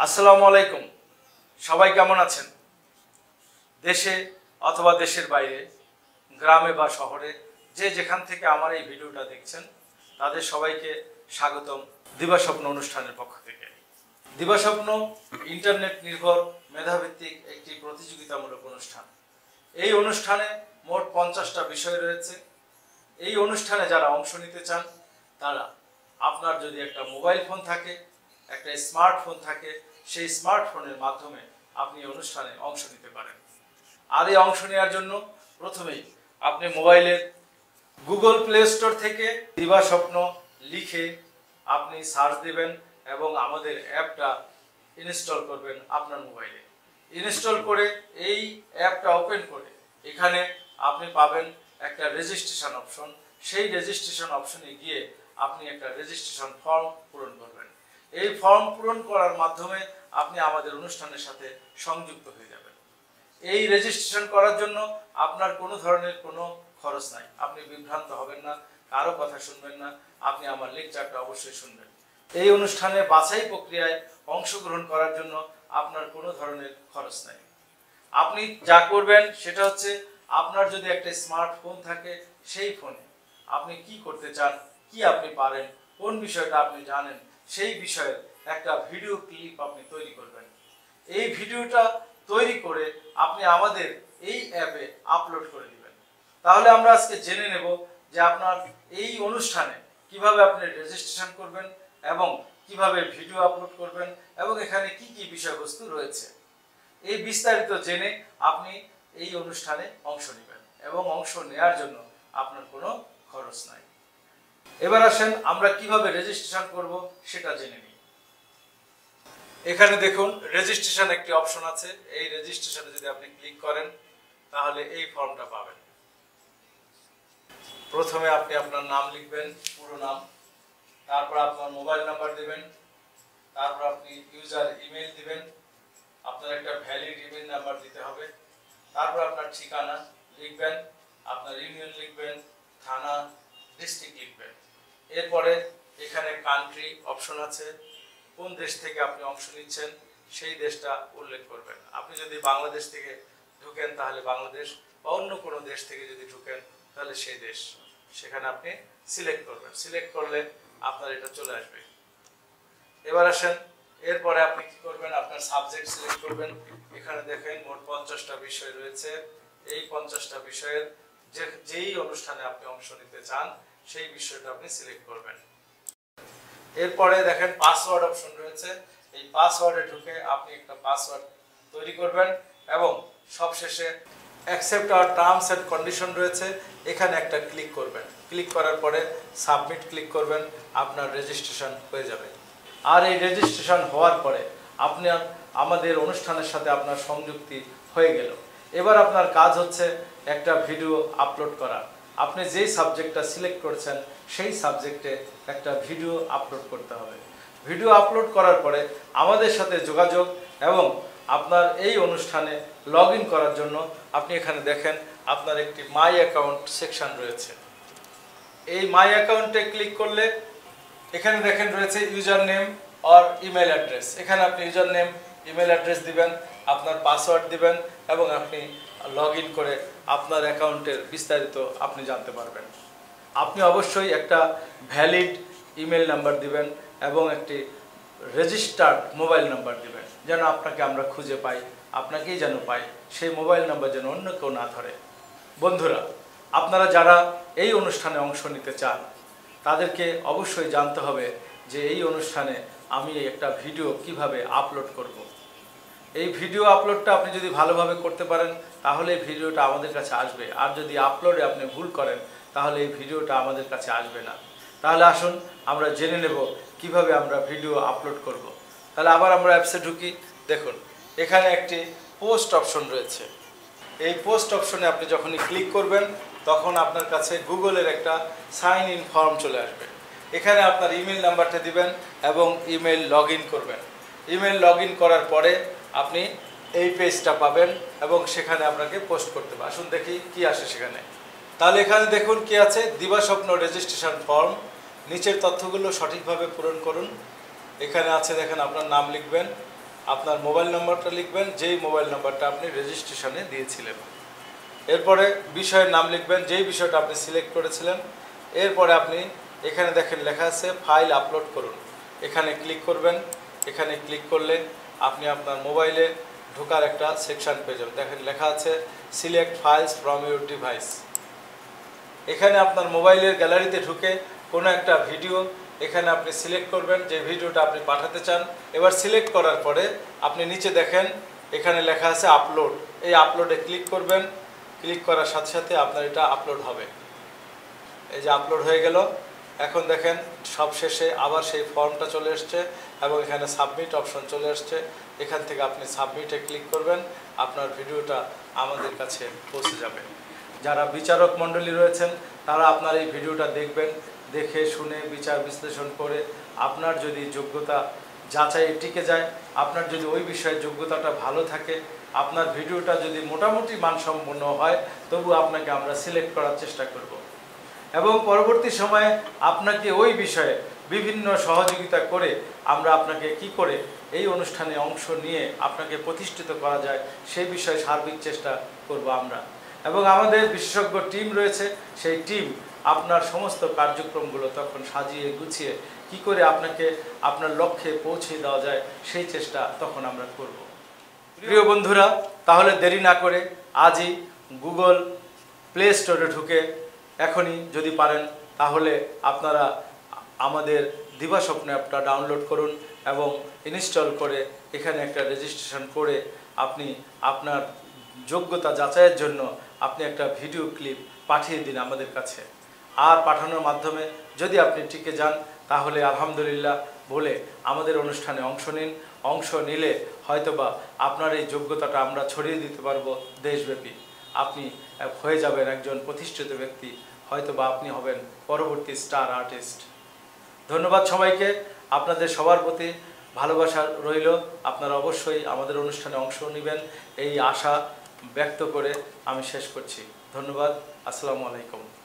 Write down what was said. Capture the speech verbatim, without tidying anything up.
আসসালামু আলাইকুম। সবাই কেমন আছেন? দেশে অথবা দেশের বাইরে, গ্রামে বা শহরে যে যেখান থেকে আমার এই ভিডিওটা দেখছেন তাদের সবাইকে স্বাগতম দিবাস্বপ্ন অনুষ্ঠানের পক্ষ থেকে। দিবাস্বপ্ন ইন্টারনেট নির্ভর মেধাভিত্তিক একটি প্রতিযোগিতামূলক অনুষ্ঠান। এই অনুষ্ঠানে মোট পঞ্চাশটা বিষয় রয়েছে। এই অনুষ্ঠানে যারা অংশ নিতে চান তারা, আপনার যদি একটা মোবাইল ফোন থাকে, একটা স্মার্টফোন থাকে, সেই স্মার্টফোনের মাধ্যমে আপনি অনুষ্ঠানে অংশ নিতে পারেন। আর এই অংশ নেওয়ার জন্য প্রথমেই আপনি মোবাইলের গুগল প্লে স্টোর থেকে দিবাস্বপ্ন লিখে আপনি সার্চ দেবেন এবং আমাদের অ্যাপটা ইনস্টল করবেন আপনার মোবাইলে। ইনস্টল করে এই অ্যাপটা ওপেন করে এখানে আপনি পাবেন একটা রেজিস্ট্রেশন অপশন। সেই রেজিস্ট্রেশন অপশনে গিয়ে আপনি একটা রেজিস্ট্রেশন ফর্ম পূরণ করবেন। এই ফর্ম পূরণ করার মাধ্যমে আপনি আমাদের অনুষ্ঠানের সাথে সংযুক্ত হয়ে যাবেন। এই রেজিস্ট্রেশন করার জন্য আপনার কোনো ধরনের কোনো খরচ নাই। আপনি বিভ্রান্ত হবেন না, কারো কথা শুনবেন না, আপনি আমার লেকচারটা অবশ্যই শুনবেন। এই অনুষ্ঠানে বাছাই প্রক্রিয়ায় অংশগ্রহণ করার জন্য আপনার কোনো ধরনের খরচ নাই। আপনি যা করবেন সেটা হচ্ছে, আপনার যদি একটা স্মার্টফোন থাকে সেই ফোনে আপনি কি করতে চান, কি আপনি পারেন, কোন বিষয়টা আপনি জানেন, সেই বিষয়ের একটা ভিডিও ক্লিপ আপনি তৈরি করবেন। এই ভিডিওটা তৈরি করে আপনি আমাদের এই অ্যাপে আপলোড করে দিবেন। তাহলে আমরা আজকে জেনে নেব যে আপনার এই অনুষ্ঠানে কিভাবে আপনি রেজিস্ট্রেশন করবেন এবং কিভাবে ভিডিও আপলোড করবেন এবং এখানে কি কি বিষয়বস্তু রয়েছে। এই বিস্তারিত জেনে আপনি এই অনুষ্ঠানে অংশ নেবেন এবং অংশ নেওয়ার জন্য আপনার কোনো খরচ নাই। এবার আসেন আমরা কিভাবে রেজিস্ট্রেশন করব সেটা জেনে নিই। এখানে দেখুন রেজিস্ট্রেশন একটি অপশন আছে। এই রেজিস্ট্রেশনে যদি আপনি ক্লিক করেন তাহলে এই ফর্মটা পাবেন। প্রথমে আপনি আপনার নাম লিখবেন, পুরো নাম, তারপর আপনার মোবাইল নাম্বার দিবেন, তারপর আপনি ইউজার ইমেল দিবেন, আপনার একটা ভ্যালিড ইমেল নাম্বার দিতে হবে, তারপর আপনার ঠিকানা লিখবেন, আপনার ইউনিয়ন লিখবেন, থানা, ডিস্ট্রিক্ট লিখবেন। এরপরে এখানে কান্ট্রি অপশন আছে, কোন দেশ থেকে আপনি অংশ নিচ্ছেন সেই দেশটা উল্লেখ করবেন। আপনি যদি বাংলাদেশ থেকে ঢুকেন তাহলে বাংলাদেশ, বা অন্য কোনো দেশ থেকে যদি ঢুকেন তাহলে সেই দেশ, সেখানে আপনি সিলেক্ট করবেন। সিলেক্ট করলে আপনার এটা চলে আসবে। এবার আসেন, এরপরে আপনি কি করবেন, আপনার সাবজেক্ট সিলেক্ট করবেন। এখানে দেখেন মোট পঞ্চাশটা বিষয় রয়েছে। এই পঞ্চাশটা বিষয়ের যে যেই অনুষ্ঠানে আপনি অংশ নিতে চান সেই বিষয়টা আপনি সিলেক্ট করবেন। এরপরে দেখেন পাসওয়ার্ড অপশন রয়েছে। এই পাসওয়ার্ডে ঢুকে আপনি একটা পাসওয়ার্ড তৈরি করবেন এবং সবশেষে accept our terms and condition রয়েছে, এখানে একটা ক্লিক করবেন। ক্লিক করার পরে সাবমিট ক্লিক করবেন, আপনার রেজিস্ট্রেশন হয়ে যাবে। আর এই রেজিস্ট্রেশন হওয়ার পরে আপনার আমাদের অনুষ্ঠানের সাথে আপনার সংযুক্তি হয়ে গেল। এবার আপনার কাজ হচ্ছে একটা ভিডিও আপলোড করা। আপনি যেই সাবজেক্টটা সিলেক্ট করেছেন সেই সাবজেক্টে একটা ভিডিও আপলোড করতে হবে। ভিডিও আপলোড করার পরে আমাদের সাথে যোগাযোগ এবং আপনার এই অনুষ্ঠানে লগ ইন করার জন্য আপনি এখানে দেখেন আপনার একটি মাই অ্যাকাউন্ট সেকশন রয়েছে। এই মাই অ্যাকাউন্টে ক্লিক করলে এখানে দেখেন রয়েছে user name or email address. এখানে আপনি ইউজার নেম, ইমেল অ্যাড্রেস দিবেন, আপনার পাসওয়ার্ড দিবেন এবং আপনি লগ ইন করে আপনার অ্যাকাউন্টের বিস্তারিত আপনি জানতে পারবেন। আপনি অবশ্যই একটা ভ্যালিড ইমেল নাম্বার দিবেন এবং একটি রেজিস্টার্ড মোবাইল নাম্বার দিবেন, যেন আপনাকে আমরা খুঁজে পাই, আপনাকেই যেন পাই, সেই মোবাইল নাম্বার যেন অন্য কেউ না ধরে। বন্ধুরা, আপনারা যারা এই অনুষ্ঠানে অংশ নিতে চান তাদেরকে অবশ্যই জানতে হবে যে এই অনুষ্ঠানে আমি একটা ভিডিও কিভাবে আপলোড করব। এই ভিডিও আপলোডটা আপনি যদি ভালোভাবে করতে পারেন তাহলে এই ভিডিওটা আমাদের কাছে আসবে। আর যদি আপলোডে আপনি ভুল করেন তাহলে এই ভিডিওটা আমাদের কাছে আসবে না। তাহলে আসুন আমরা জেনে নেব কিভাবে আমরা ভিডিও আপলোড করব। তাহলে আবার আমরা অ্যাপসে ঢুকি। দেখুন এখানে একটি পোস্ট অপশন রয়েছে। এই পোস্ট অপশনে আপনি যখনই ক্লিক করবেন তখন আপনার কাছে গুগলের একটা সাইন ইন ফর্ম চলে আসবে। এখানে আপনার ইমেল নাম্বারটা দিবেন এবং ইমেল লগ ইন করবেন। ইমেল লগ ইন করার পরে আপনি এই পেজটা পাবেন এবং সেখানে আপনাকে পোস্ট করতে হবে। আসুন দেখি কি আসে সেখানে। তাহলে এখানে দেখুন কি আছে, দিবাস্বপ্ন রেজিস্ট্রেশন ফর্ম। নিচের তথ্যগুলো সঠিকভাবে পূরণ করুন। এখানে আছে দেখেন আপনার নাম লিখবেন, আপনার মোবাইল নাম্বারটা লিখবেন, যেই মোবাইল নাম্বারটা আপনি রেজিস্ট্রেশনে দিয়েছিলেন। এরপরে বিষয়ের নাম লিখবেন, যেই বিষয়টা আপনি সিলেক্ট করেছিলেন। এরপরে আপনি এখানে দেখেন লেখা আছে ফাইল আপলোড করুন, এখানে ক্লিক করবেন। এখানে ক্লিক করলে আপনি আপনার মোবাইলে ঢোকার একটা সেকশন পেয়ে যাবেন। দেখেন লেখা আছে select files from your device. এখানে আপনার মোবাইলের গ্যালারিতে ঢুকে কোনো একটা ভিডিও এখানে আপনি সিলেক্ট করবেন, যে ভিডিওটা আপনি পাঠাতে চান। এবার সিলেক্ট করার পরে আপনি নিচে দেখেন এখানে লেখা আছে আপলোড, এই আপলোডে ক্লিক করবেন। ক্লিক করার সাথে সাথে আপনার এটা আপলোড হবে। এই যে আপলোড হয়ে গেল। এখন দেখেন সব শেষে আবার সেই ফর্মটা চলে এসছে এবং এখানে সাবমিট অপশন চলে আসছে। এখান থেকে আপনি সাবমিটে ক্লিক করবেন, আপনার ভিডিওটা আমাদের কাছে পৌঁছে যাবে। যারা বিচারক মণ্ডলী রয়েছেন তারা আপনার এই ভিডিওটা দেখবেন, দেখে শুনে বিচার বিশ্লেষণ করে আপনার যদি যোগ্যতা যাচাই টিকে যায়, আপনার যদি ওই বিষয়ে যোগ্যতাটা ভালো থাকে, আপনার ভিডিওটা যদি মোটামুটি মানসম্পন্ন হয়, তবু আপনাকে আমরা সিলেক্ট করার চেষ্টা করব এবং পরবর্তী সময়ে আপনাকে ওই বিষয়ে বিভিন্ন সহযোগিতা করে আমরা আপনাকে কি করে এই অনুষ্ঠানে অংশ নিয়ে আপনাকে প্রতিষ্ঠিত করা যায় সেই বিষয়ে সার্বিক চেষ্টা করব আমরা। এবং আমাদের বিশেষজ্ঞ টিম রয়েছে, সেই টিম আপনার সমস্ত কার্যক্রমগুলো তখন সাজিয়ে গুছিয়ে কি করে আপনাকে আপনার লক্ষ্যে পৌঁছে দেওয়া যায় সেই চেষ্টা তখন আমরা করব। প্রিয় বন্ধুরা, তাহলে দেরি না করে আজই গুগল প্লে স্টোরে ঢুকে এখনই যদি পারেন তাহলে আপনারা আমাদের দিবাস্বপ্ন অ্যাপটা ডাউনলোড করুন এবং ইনস্টল করে এখানে একটা রেজিস্ট্রেশন করে আপনি আপনার যোগ্যতা যাচাইয়ের জন্য আপনি একটা ভিডিও ক্লিপ পাঠিয়ে দিন আমাদের কাছে। আর পাঠানোর মাধ্যমে যদি আপনি টিকে যান তাহলে আলহামদুলিল্লাহ বলে আমাদের অনুষ্ঠানে অংশ নিন। অংশ নিলে হয়তোবা আপনার এই যোগ্যতাটা আমরা ছড়িয়ে দিতে পারবো দেশব্যাপী। আপনি হয়ে যাবেন একজন প্রতিষ্ঠিত ব্যক্তি, হয়তোবা আপনি হবেন পরবর্তী স্টার আর্টিস্ট। ধন্যবাদ সবাইকে। আপনাদের সবার প্রতি ভালোবাসা রইল। আপনারা অবশ্যই আমাদের অনুষ্ঠানে অংশ নেবেন এই আশা ব্যক্ত করে আমি শেষ করছি। ধন্যবাদ। আসসালামু আলাইকুম।